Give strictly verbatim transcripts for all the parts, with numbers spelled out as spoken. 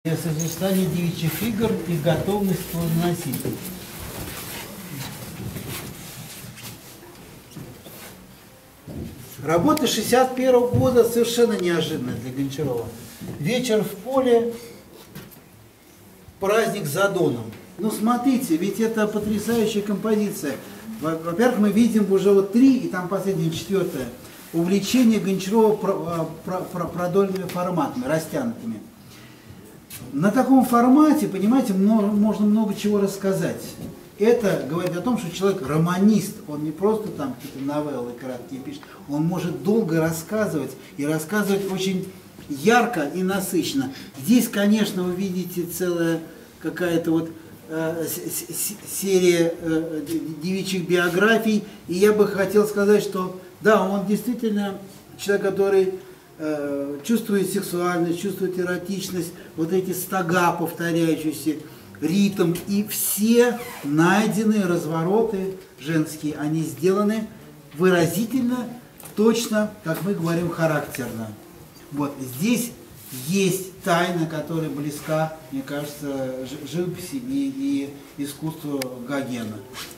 Созерцание девичьих игр и готовность плодоносить. Работа шестьдесят первого года совершенно неожиданная для Гончарова. Вечер в поле, праздник за Доном. Ну смотрите, ведь это потрясающая композиция. Во-первых, мы видим уже вот три, и там последнее, четвертое, увлечение Гончарова продольными форматами, растянутыми. На таком формате, понимаете, много, можно много чего рассказать. Это говорит о том, что человек романист, он не просто там какие-то новеллы краткие пишет, он может долго рассказывать и рассказывать очень ярко и насыщенно. Здесь, конечно, вы видите целая какая-то вот э, серия э, девичьих биографий, и я бы хотел сказать, что да, он действительно человек, который чувствует сексуальность, чувствует эротичность, вот эти стога, повторяющиеся, ритм, и все найденные развороты женские, они сделаны выразительно, точно, как мы говорим, характерно. Вот здесь есть тайна, которая близка, мне кажется, живописи и, и искусству Гогена.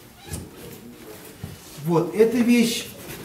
Вот, эта вещь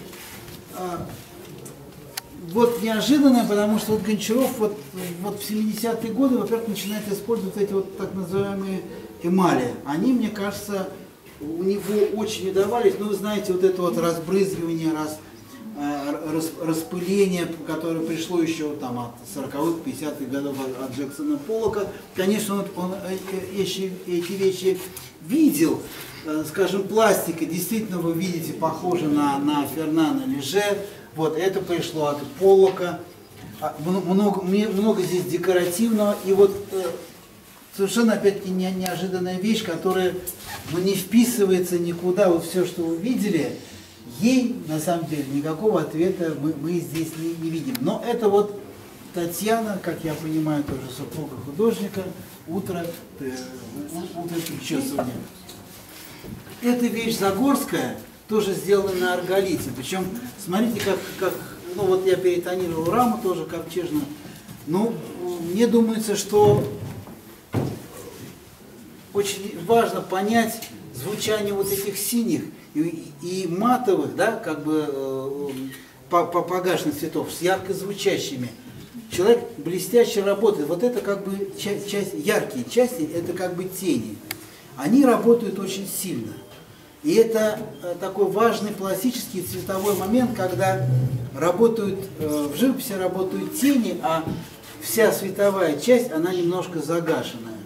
вот неожиданное, потому что вот Гончаров вот, вот в семидесятые годы, во-первых, начинает использовать эти вот так называемые эмали. Они, мне кажется, у него очень удавались. Ну, вы знаете, вот это вот разбрызгивание, раз, рас, распыление, которое пришло еще там от сороковых, пятидесятых годов от Джексона Поллока. Конечно, он, он эти, эти вещи видел. Скажем, пластика, действительно, вы видите, похожа на, на Фернана Леже. Вот, это пришло от Поллока, много, много здесь декоративного, и вот э, совершенно, опять-таки, не, неожиданная вещь, которая ну, не вписывается никуда, вот все, что вы видели, ей, на самом деле, никакого ответа мы, мы здесь не, не видим. Но это вот Татьяна, как я понимаю, тоже супруга художника, утро, э, утро причесывания. Эта вещь Загорская, тоже сделаны на арголите. Причем, смотрите, как, как ну вот я перетонировал раму тоже ковчежно. Ну, мне думается, что очень важно понять звучание вот этих синих и, и матовых, да, как бы э, погашенных цветов с ярко звучащими. Человек блестяще работает. Вот это как бы часть, часть, яркие части, это как бы тени. Они работают очень сильно. И это такой важный пластический цветовой момент, когда работают, в живописи работают тени, а вся световая часть, она немножко загашенная.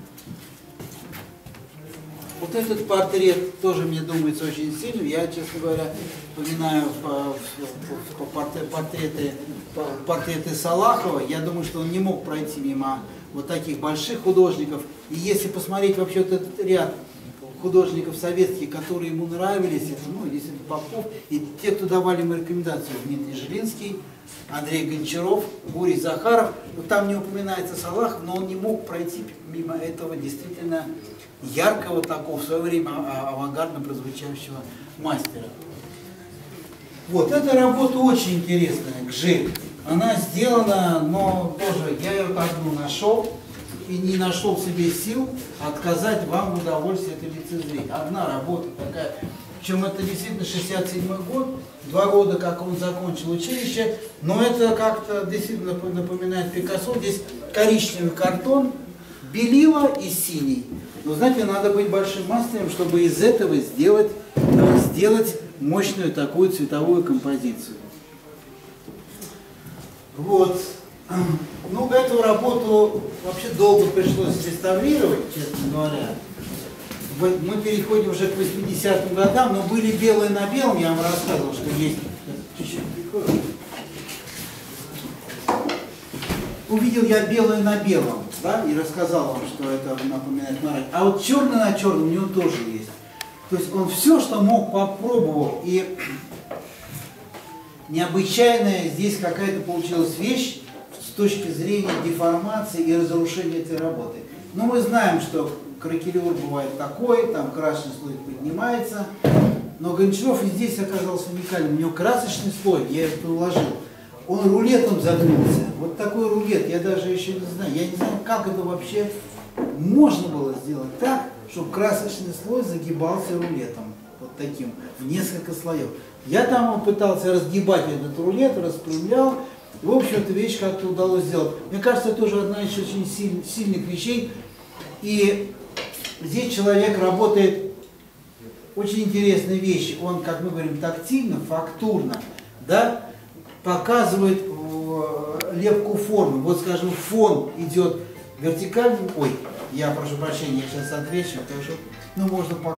Вот этот портрет тоже, мне думается, очень сильный. Я, честно говоря, вспоминаю портреты, портреты Салахова. Я думаю, что он не мог пройти мимо вот таких больших художников. И если посмотреть вообще вот этот ряд художников советских, которые ему нравились, это, ну, действительно, Попов, и те, кто давали ему рекомендацию, Дмитрий Жилинский, Андрей Гончаров, Борис Захаров, вот там не упоминается Салахов, но он не мог пройти мимо этого действительно яркого такого, в свое время авангардно прозвучавшего мастера. Вот, эта работа очень интересная, Гжель. Она сделана, но тоже я ее одну нашел, и не нашел в себе сил отказать вам в удовольствии это лицезреть. Одна работа такая, причем это действительно шестьдесят седьмой год, два года, как он закончил училище, но это как-то действительно напоминает Пикассо. Здесь коричневый картон, белила и синий. Но знаете, надо быть большим мастером, чтобы из этого сделать, сделать мощную такую цветовую композицию. Вот. Ну, эту работу вообще долго пришлось реставрировать, честно говоря. Мы переходим уже к восьмидесятым годам, но были белые на белом, я вам рассказывал, что есть. Чуть-чуть прикрою. Увидел я белое на белом, да, и рассказал вам, что это напоминает мораль. А вот черный на черном у него тоже есть. То есть он все, что мог, попробовал. И необычайная здесь какая-то получилась вещь с точки зрения деформации и разрушения этой работы. Но мы знаем, что кракелюр бывает такой, там красочный слой поднимается, но Гончаров и здесь оказался уникальным. У него красочный слой, я это уложил, он рулетом загнулся. Вот такой рулет, я даже еще не знаю. Я не знаю, как это вообще можно было сделать так, чтобы красочный слой загибался рулетом. Вот таким, в несколько слоев. Я там пытался разгибать этот рулет, распрямлял. И, в общем-то, вещь как-то удалось сделать. Мне кажется, это тоже одна из очень силь, сильных вещей. И здесь человек работает очень интересные вещи. Он, как мы говорим, тактильно, фактурно, да, показывает э, лепку формы. Вот, скажем, фон идет вертикальным. Ой, я прошу прощения, я сейчас отвечу, потому что, ну, можно